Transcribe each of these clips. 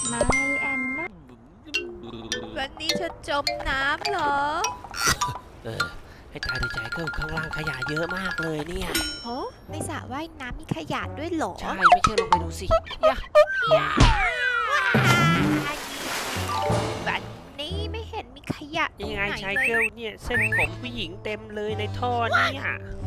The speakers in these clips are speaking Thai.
ไม่แอนนะวันนี้ฉันจมน้ำเหรอให้ตายในใจก็ข้างล่างขยะเยอะมากเลยเนี่ยโอ้ในสระว่ายน้ำมีขยะด้วยเหรอใช่ไม่เชื่อลงไปดูสิวันนี้ไม่เห็นมีขยะยังไงชายเกิลเนี่ยเส้นผมผู้หญิงเต็มเลยในท่อเนี่ย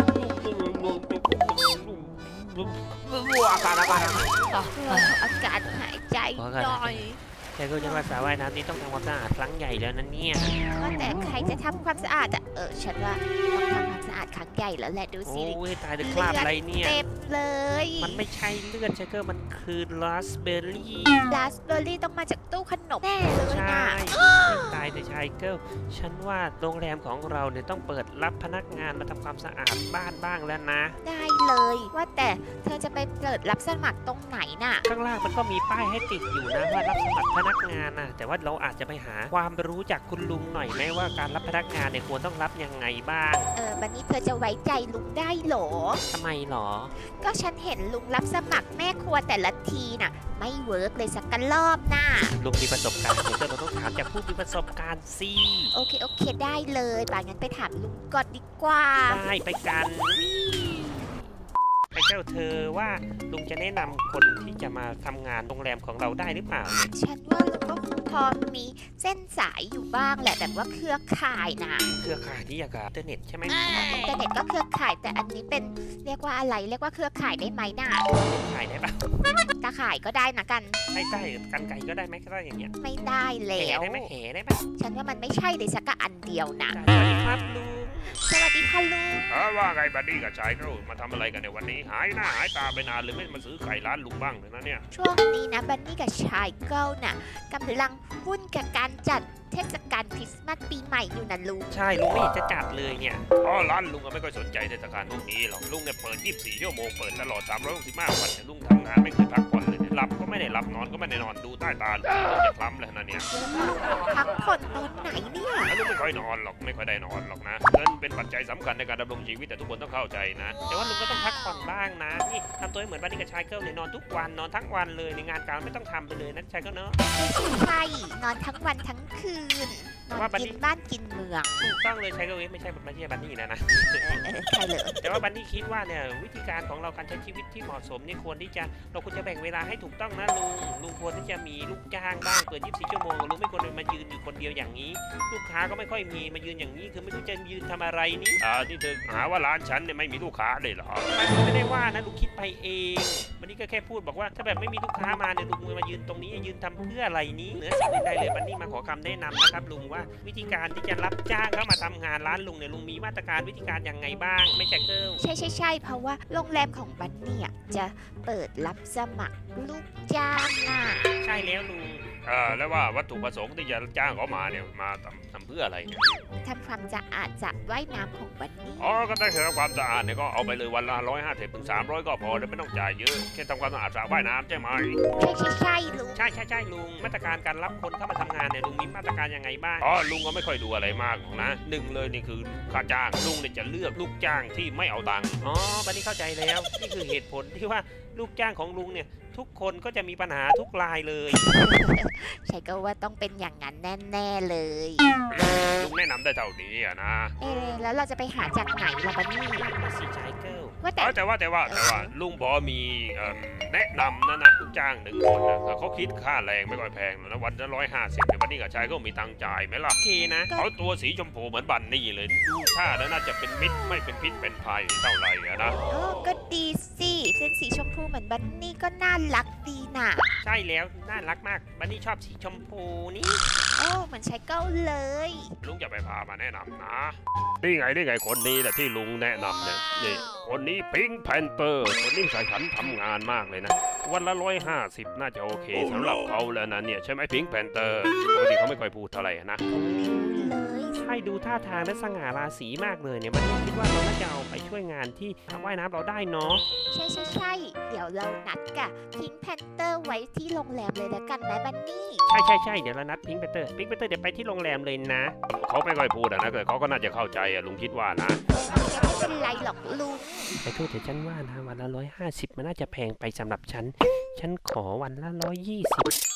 อากาศอากาศหายใจหน่อยชายเกิลจะว่าสระว่ายน้ำนี้ต้องทำความสะอาดครั้งใหญ่แล้วนะเนี่ยก็แต่ใครจะทำความสะอาดอ่ะฉันว่าต้องทำความสะอาดครั้งใหญ่แล้วแหละดูสิโอ้ยตายแต่คราบอะไรเนี่ยเต็มเลยมันไม่ใช่เลือดชายเกิลมันคือราสเบอร์รี่ต้องมาจากตู้ขนมแน่เลยนะตายแต่ชายเกิลฉันว่าโรงแรมของเราเนี่ยต้องเปิดรับพนักงานมาทำความสะอาดบ้านบ้างแล้วนะได้เลยว่าแต่เธอจะไปเปิดรับสมัครตรงไหนน่ะข้างล่างมันก็มีป้ายให้ติดอยู่นะว่ารับสมัครพนักงานนะแต่ว่าเราอาจจะไปหาความรู้จากคุณลุงหน่อยไหมว่าการรับพนักงานเนี่ยควรต้องรับยังไงบ้างวันนี้เธอจะไว้ใจลุงได้หรอทำไมหรอก็ฉันเห็นลุงรับสมัครแม่ครัวแต่ละทีน่ะไม่เวิร์กเลยสักรอบน่ะลุงมีประสบการณ์เดี๋ยวเราต้องถามจากผู้มีประสบการณ์สิโอเคได้เลยป่างั้นไปถามลุงก่อนดีกว่าได้ไปกันไปเจ้าเธอว่าลุงจะแนะนำคนที่จะมาทำงานโรงแรมของเราได้หรือเปล่าฉันว่าลุงก็คงพอมีเส้นสายอยู่บ้างแหละแบบว่าเครือข่ายนะเครือข่ายที่อยากกับอินเทอร์เน็ตใช่ไหมอินเทอร์เน็ตก็เครือข่ายแต่อันนี้เป็นเรียกว่าอะไรเรียกว่าเครือข่ายได้ไหมน่ะข่ายได้ปะตาข่ายก็ได้นะกันไม่ได้กันไก่ก็ได้ไหมก็ได้อย่างเงี้ยไม่ได้แล้วได้ไหมแห่ได้ปะฉันว่ามันไม่ใช่เลยสักอันเดียวนะสวัสดีครับลุงสวัสดีค่ะลุงว่าไงบัดดี้กับชายเขามาทำอะไรกันในวันนี้หายหน้าหายตาไปนานเลยไม่มาซื้อไก่ร้านลุงบ้างเลยนะเนี่ยช่วงนี้นะบันนี่กับชายเก้าน่ะกำลังหุ้นกับการจัดเทศกาลคริสต์มาสปีใหม่อยู่นะลุงใช่ลุงไม่เห็นจะจัดเลยเนี่ยร้านลุงก็ไม่ค่อยสนใจเทศกาลพวกนี้หรอกลุงเนี่ยเปิด24 ชั่วโมงเปิดตลอด365 วันลุงทำงานไม่เคยพักผ่อนเลยหลับก็ไม่ได้หลับนอนก็ไม่ได้นอนดูใต้ตาลุงจะคล้ำเลยนะเนี่ยพักผ่อนตอนไหนเนี่ยลุงไม่ค่อยนอนหรอกไม่ค่อยได้นอนหรอกนะเงินเป็นปัจจัยสำคัญในการดำรงชีวิตแต่ทุกคนต้องเข้าใจนะแต่ว่าลุงก็ต้องพักผ่อนบ้างนะนี่ทำตัวเหมือนบันนี่กับชายเกิลเนี่ยนอนทุกวันนอนทั้งวันเลยในงานการไม่ต้องทำไปเลยนะชายเกิลเนาะใช่นอนทั้งวันทั้งคืนนอนกินบ้านกินเมืองถูกต้องเลยใช้ก็ไม่ใช่ไม่ใช่บันนี่นะใช่เลยแต่ว่าบันนี่คิดว่าเนี่ยวิธีการของเราการใช้ชีวิตที่เหมาะสมนี่ควรที่จะเราควรจะแบ่งเวลาให้ถูกต้องนะลุงควรที่จะมีลูกจ้างบ้างเปิด24 ชั่วโมงลุงไม่ควรมายืนอยู่คนเดียวอย่างนี้ลูกค้าก็ไม่ค่อยมีมายืนอย่างนี้คือไม่รู้จะยืนทำอะไรนี่ที่เธอหาว่าร้านฉันเนี่ยไม่มีลูกค้าเลยเหรอไม่ได้ว่านะลุงคิดไปเองวันนี้ก็แค่พูดบอกว่าถ้าแบบไม่มีลูกค้ามาเนี่ยลุงมายืนตรงนี้ยืนทำเพื่ออะไรนี้เหนือสิ่งอื่นใดเลยบันนี่มาขอคำแนะนำนะครับลุงว่าวิธีการที่จะรับจ้างเข้ามาทำงานร้านลุงเนี่ยลุงมีมาตรการวิธีการยังไงบ้างไม่ใช่เกิลใช่เพราะว่าโรงแรมของบันนี่จะเปิดรับสมัครลูกจ้างน่ะใช่แล้วลุงแล้วว่าวัตถุประสงค์ที่จะจ้างเขามาเนี่ยมาทำเพื่ออะไรเนี่ยทำความสะอาดสระว่ายน้ำของบันนี่ก็ได้แค่ความสะอาดเนี่ยก็เอาไปเลยวันละ150 ถึง 300ก็พอไม่ต้องจ่ายเยอะแค่ทำความสะอาดสระว่ายน้ำใช่ไหมใช่ลุงใช่ลุงมาตรการการรับคนเข้ามาทำงานเนี่ยลุงมีมาตรการยังไงบ้างลุงก็ไม่ค่อยดูอะไรมากนะ1เลยนี่คือค่าจ้างลุงเนี่ยจะเลือกลูกจ้างที่ไม่เอาตังค์บันนี้เข้าใจแล้วนี่คือเหตุผลที่ว่าลูกจ้างของลุงเนี่ยทุกคนก็จะมีปัญหาทุกรายเลยใช่ก็ว่าต้องเป็นอย่างนั้นแน่ๆเลยลุงแนะนำได้เท่านี้นะแล้วเราจะไปหาจากไหนล่ะบันนี่สิชายเกิลแต่ว่าลุงพอมีแนะนำนะลูกจ้าง1 คนนะเขาคิดค่าแรงไม่ค่อยแพงนะวันละ150แต่บันนี่กับชายก็มีตังจ่ายไหมล่ะโอเคนะเขาตัวสีชมพูเหมือนบันนี่เลยดูท่าแล้วน่าจะเป็นมิตรไม่เป็นพิษเป็นภัยเท่าไหร่นะก็ดีสิเป็นสีชมพูเหมือนบันนี่ก็น่ารักดีน่ะใช่แล้วน่ารักมากบันนี่ชอบสีชมพูนี่เหมือนชายเก้าเลยลุงจะไปพามาแนะนำนะนี่ไงคนนี้แหละที่ลุงแนะนำเนี่ยนี่คนนี้พิงค์แพนเตอร์คนนี้ใส่ขันทำงานมากเลยนะวันละ150น่าจะโอเคสำหรับเขาแล้วนะเนี่ยใช่ไหมพิงค์แพนเตอร์ปกติเขาไม่ค่อยพูดเท่าไหร่นะใช่ดูท่าทางและสง่าราศีมากเลยเนี่ยบันนี่คิดว่าเราน่าจะเอาไปช่วยงานที่ว่ายน้ำเราได้เนาะใช่เดี๋ยวเรานัดกับพิงค์แพนเตอร์ไว้ที่โรงแรมเลยแล้วกันนะบันนี่ใช่เดี๋ยวเรานัดพิงค์แพนเตอร์เดี๋ยวไปที่โรงแรมเลยนะเขาไม่ค่อยพูดนะเขาก็น่าจะเข้าใจลุงคิดว่านะไม่เป็นไรหรอกลุงแต่โทษแต่ฉันว่านะวันละ150มันน่าจะแพงไปสำหรับฉันขอวันละ120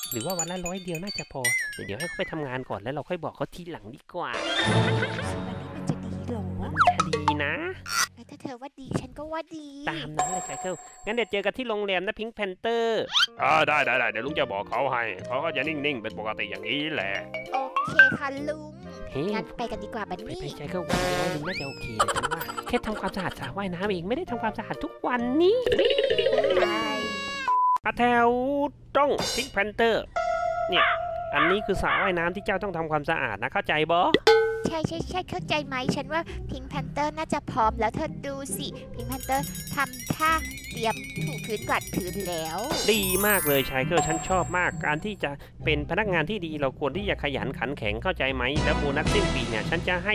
หรือว่าวันละ100 เดียวน่าจะพอเดี๋ยวให้เขาไปทำงานก่อนแล้วเราค่อยบอกเขาทีหลังดีกว่ามันจะดีเหรอจะดีนะแล้วถ้าเธอว่าดีฉันก็ว่าดีตามนั้นเลยไชเกิลงั้นเดี๋ยวเจอกันที่โรงแรมนะพิงค์แพนเตอร์ได้เดี๋ยวลุงจะบอกเขาให้เขาก็จะนิ่งๆเป็นปกติอย่างนี้แหละโอเคค่ะลุงเฮ้ยงั้นไปกันดีกว่าบันไปนี่ไชเกิลวันละ100น่าจะโอเคเลยฉันว่าแค่ทำความสะอาดสระว่ายน้ำเองไม่ได้ทำความสะอาดทุกวันนี้ใช่แถวต้องพิงค์แพนเตอร์เนี่ยอันนี้คือสระว่ายน้ำที่เจ้าต้องทำความสะอาดนะเข้าใจบอใช่เข้าใจไหมฉันว่าพิงค์แพนเตอร์น่าจะพร้อมแล้วเธอดูสิพิงค์แพนเตอร์ทำท่าเตรียมถูพื้นกวาดพื้นแล้วดีมากเลยชายเกิลฉันชอบมากการที่จะเป็นพนักงานที่ดีเราควรที่จะขยันขันแข็งเข้าใจไหมแล้วโบนัสสิ้นปีเนี่ยฉันจะให้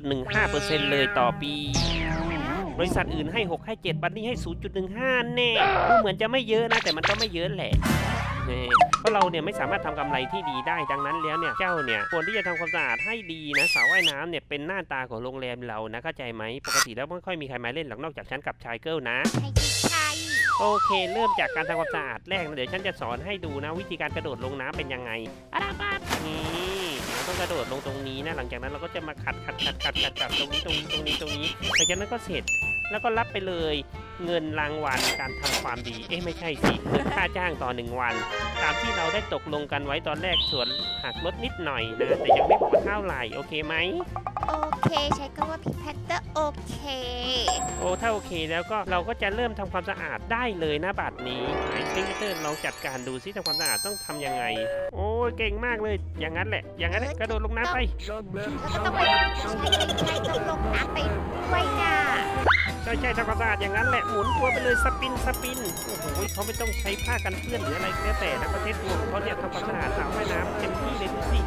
0.15% เลยต่อปีบริษัทอื่นให้6ให้7บัดนี้ให้ 0.15 แน่ดูเหมือนจะไม่เยอะนะแต่มันก็ไม่เยอะแหละเพราะเราเนี่ยไม่สามารถทำกำไรที่ดีได้ดังนั้นแล้วเนี่ยเจ้าเนี่ยควรที่จะทำความสะอาดให้ดีนะสระว่ายน้ำเนี่ยเป็นหน้าตาของโรงแรมเรานะเข้าใจไหมปกติแล้วไม่ค่อยมีใครมาเล่นหรอกนอกจากฉันกับชายเกิลนะใช่โอเคเริ่มจากการทำความสะอาดแรกนะเดี๋ยวฉันจะสอนให้ดูนะวิธีการกระโดดลงน้ำเป็นยังไงนี่เราต้องกระโดดลงตรงนี้นะหลังจากนั้นเราก็จะมาขัดตรงนี้หลังจากนั้นก็เสร็จแล้วก็รับไปเลยเงินรางวัลการทำความดีไม่ใช่สิเงินค่าจ้างต่อ1 วันตามที่เราได้ตกลงกันไว้ตอนแรกส่วนหักลดนิดหน่อยนะแต่ยังไม่บอกว่าเท่าไหร่โอเคไหมโอเคใช้ก็ว่าพิงค์แพนเตอร์โอเคถ้าโอเคแล้วก็เราก็จะเริ่มทำความสะอาดได้เลยนะบัดนี้ไหนพิงค์แพนเตอร์ลองจัดการดูซิทำความสะอาดต้องทำยังไงโอ้ยเก่งมากเลยอย่างนั้นแหละกระโดดลงน้ำไปแล้วก็ต้องไปใช้ต้องลงน้ำไปด้วยนะใช่ทำความสะอาดอย่างนั้นแหละหมุนตัวไปเลยสปินโอ้โหเขาไม่ต้องใช้ผ้ากันเปื้อนหรืออะไรก็แล้วแต่นะประเทศตัวของเขาเนี่ยทำความสะอาดสระว่ายน้ำเต็มที่เลยดูสิ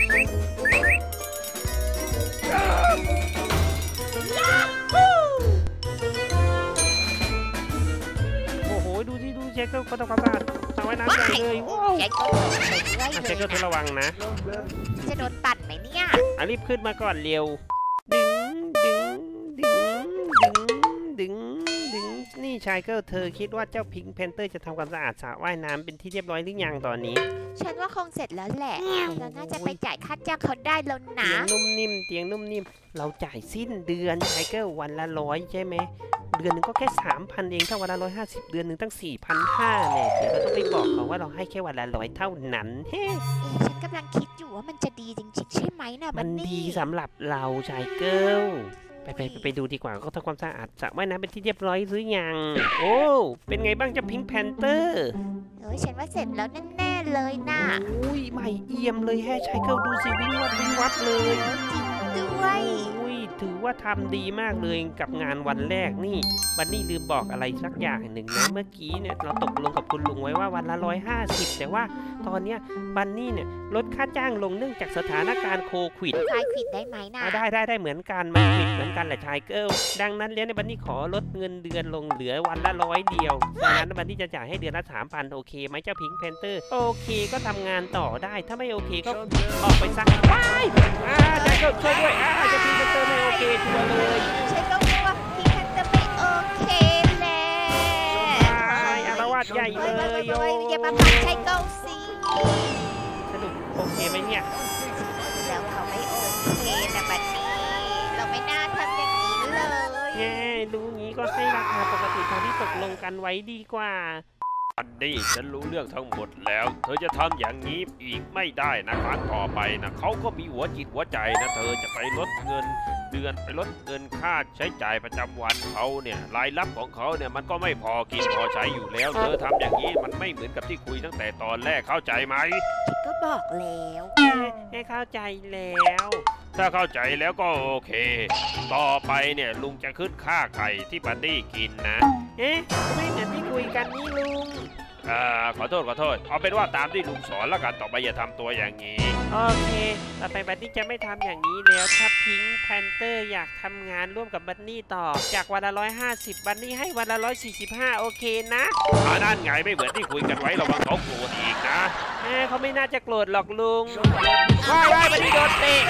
โอ้โหดูเช็คเขาทำความสะอาดสระว่ายน้ำใหญ่เลยว้าวใช้ก็เช็คเธอระวังนะจะโดนตัดไหมเนี่ยรีบขึ้นมาก่อนเร็วดึงนี่ชายเกิลเธอคิดว่าเจ้าพิงค์แพนเตอร์จะทำความสะอาดสระว่ายน้ำเป็นที่เรียบร้อยหรือยังตอนนี้ฉันว่าคงเสร็จแล้วแหละเราน่าจะไปจ่ายค่าจ้างเขาได้แล้วนะเตียงนุ่มนิ่มเราจ่ายสิ้นเดือนชายเกิลวันละ100ใช่ไหมเดือนหนึ่งก็แค่ 3,000 เองถ้าวันละ150เดือนหนึ่งตั้ง 4,500เนี่ยเดี๋ยวเราต้องไปบอกเขาว่าเราให้แค่วันละ100เท่านั้นฉันกำลังคิดอยู่ว่ามันจะดีจริงๆใช่ไหมนะมันดีสำหรับเราชายเกิลไปดูดีกว่าเขาทำความสะอาดสระว่ายน้ำเป็นที่เรียบร้อยหรือยังโอ้เป็นไงบ้างเจ้าพิงค์แพนเตอร์ฉันว่าเสร็จแล้วแน่ๆเลยนะอุ้ยใหม่เอี่ยมเลยแฮชายเกิลดูสิวิ่งวับเลยด้วยถือว่าทำดีมากเลยกับงานวันแรกนี่บันนี่ลืมบอกอะไรสักอย่างหนึ่งนะเมื่อกี้เนี่ยเราตกลงกับคุณลุงไว้ว่าวันละ150แต่ว่าตอนเนี้ยบันนี่เนี่ยลดค่าจ้างลงเนื่องจากสถานการณ์โควิดได้ไหมนะได้เหมือนกันมันผิดเหมือนกันแหละชายเกิลดังนั้นแล้วในบันนี่ขอลดเงินเดือนลงเหลือวันละ100 เดียวดังนั้นบันนี่จะจ่ายให้เดือนละ 3,000 โอเคไหมเจ้าพิงค์แพนเตอร์โอเคก็ทำงานต่อได้ถ้าไม่โอเคก็ออกไปซักได้ชายเกิลช่วยด้วยเจ้าพิงค์แพนเตอร์ไม่โอเคชัวร์เลยใช่ก็ว่าพิงค์แพนเตอร์ไม่โอเคแล้วอารวาสใหญ่เลยอย่ามาพักใช่ก็สิสรุปโอเคไหมเนี่ยแล้วเขาไม่โอเคแต่บัดนี้เราไม่น่าทำอย่างนี้เลยรู้งี้ก็ให้ราคาปกติตามที่ตกลงกันไว้ดีกว่าอันนี้ฉันรู้เรื่องทั้งหมดแล้วเธอจะทำอย่างนี้อีกไม่ได้นะครั้งต่อไปนะเขาก็มีหัวจิตหัวใจนะเธอจะไปลดเงินเดือนไปลดเงินค่าใช้จ่ายประจำวันเขาเนี่ยรายรับของเขาเนี่ยมันก็ไม่พอกินพอใช้อยู่แล้วเธอทำอย่างนี้มันไม่เหมือนกับที่คุยตั้งแต่ตอนแรกเข้าใจไหมก็บอกแล้วเข้าใจแล้วถ้าเข้าใจแล้วก็โอเคต่อไปเนี่ยลุงจะขึ้นค่าไข่ที่บันนี่กินนะไม่เหมือนที่คุยกันนี่ลุงขอโทษเอาเป็นว่าตามที่ลุงสอนแล้วกันต่อไปอย่าทำตัวอย่างนี้โอเคต่อไปบันนี่จะไม่ทำอย่างนี้แล้วถ้าพิงค์แพนเตอร์อยากทำงานร่วมกับบันนี่ต่อจากวันละ150บันนี่ให้วันละ145โอเคนะนั่นไงไม่เหมือนที่คุยกันไว้ระวังเขาโกรธอีกนะเขาไม่น่าจะโกรธหรอกลุงว้ายบันนี่โดนเตะ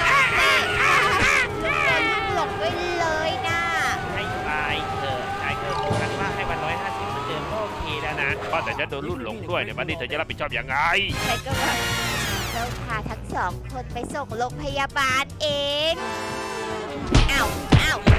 หลงไปเลยนะให้ตายเถอะชายเกิลกันว่าให้วัน150เหมือนเดิมโอเคแล้วนะว่าแต่จะโดนรุ่นหลงด้วยเนี่ยบันนี่เธอจะรับผิดชอบยังไงฉันก็ว่าเราพาทั้งสองคนไปส่งโรงพยาบาลเองอ้าว